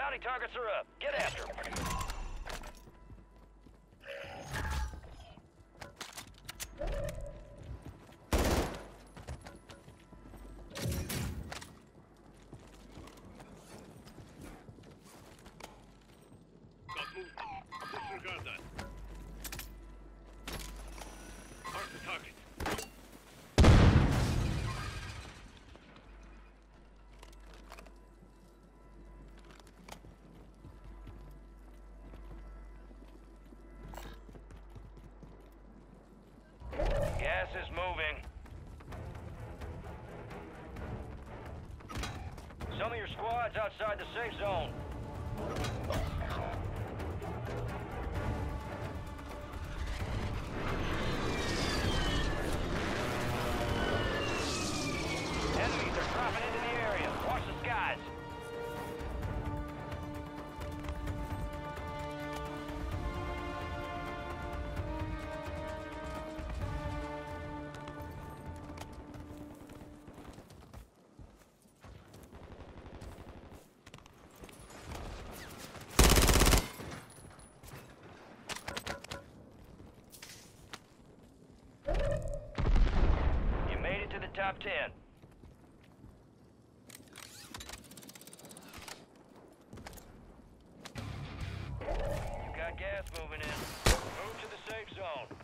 Bounty targets are up. Get after them. Got movement. Disregard that. Mark the target. Gas is moving. Some of your squad's outside the safe zone. Enemies are dropping into the area. Watch the skies. You made it to the top 10. You got gas moving in. Move to the safe zone.